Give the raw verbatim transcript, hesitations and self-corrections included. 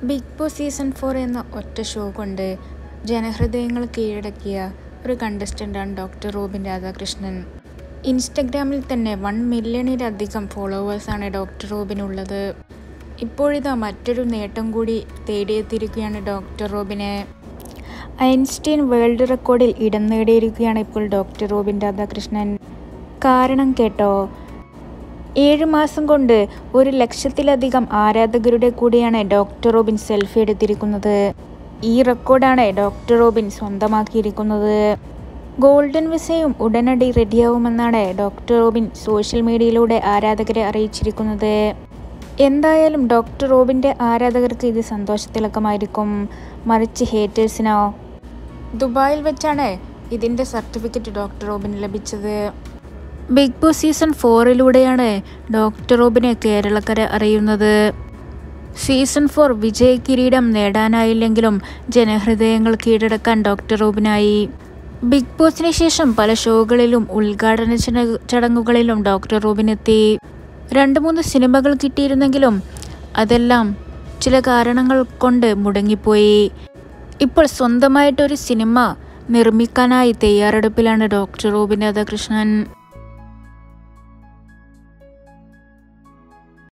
Big Boss season four എന്ന ഒറ്റ show കൊണ്ട് ജനഹൃദയങ്ങൾ കീഴടക്കിയ ഒരു കണ്ടസ്റ്റൻ്റാണ് ഡോക്ടർ റോബിൻ രാധാകൃഷ്ണൻ. ഇൻസ്റ്റഗ്രാമിൽ തന്നെ വൺ മില്യണിലധികം ഫോളോവേഴ്സാണ് ഡോക്ടർ റോബിനുള്ളത്. ഇപ്പോഴിതാ മറ്റൊരു നേട്ടം കൂടി തേടിയെത്തിയിരിക്കുകയാണ് ഡോക്ടർ റോബിനെ. ഐൻസ്റ്റീൻ വേൾഡ് റെക്കോർഡിൽ ഇടം നേടിയിരിക്കുകയാണ് ഇപ്പോൾ ഡോക്ടർ റോബിൻ രാധാകൃഷ്ണൻ. കാരണം കേട്ടോ, ഏഴ് മാസം കൊണ്ട് ഒരു ലക്ഷത്തിലധികം ആരാധകരുടെ കൂടെയാണ് ഡോക്ടർ റോബിൻ സെൽഫി എടുത്തിരിക്കുന്നത്. ഈ റെക്കോർഡാണ് ഡോക്ടർ റോബിൻ സ്വന്തമാക്കിയിരിക്കുന്നത്. ഗോൾഡൻ വിസയും ഉടനടി റെഡിയാവുമെന്നാണ് ഡോക്ടർ റോബിൻ സോഷ്യൽ മീഡിയയിലൂടെ ആരാധകരെ അറിയിച്ചിരിക്കുന്നത്. എന്തായാലും ഡോക്ടർ റോബിൻ്റെ ആരാധകർക്ക് ഇത് സന്തോഷത്തിളക്കമായിരിക്കും. മറിച്ച് ഹേറ്റേഴ്സിനോ? ദുബായിൽ വെച്ചാണ് ഇതിൻ്റെ സർട്ടിഫിക്കറ്റ് ഡോക്ടർ റോബിന് ലഭിച്ചത്. ബിഗ് ബോസ് സീസൺ ഫോറിലൂടെയാണ് ഡോക്ടർ റോബിനെ കേരളക്കര അറിയുന്നത്. സീസൺ ഫോർ വിജയ കിരീടം നേടാനായില്ലെങ്കിലും ജനഹൃദയങ്ങൾ കീഴടക്കാൻ ഡോക്ടർ റോബിനായി. ബിഗ് ബോസിന് ശേഷം പല ഷോകളിലും ഉദ്ഘാടന ചടങ്ങുകളിലും ഡോക്ടർ റോബിനെത്തി. രണ്ട് മൂന്ന് സിനിമകൾ കിട്ടിയിരുന്നെങ്കിലും അതെല്ലാം ചില കാരണങ്ങൾ കൊണ്ട് മുടങ്ങിപ്പോയി. ഇപ്പോൾ സ്വന്തമായിട്ടൊരു സിനിമ നിർമ്മിക്കാനായി തയ്യാറെടുപ്പിലാണ് ഡോക്ടർ റോബിൻ രാധാകൃഷ്ണൻ.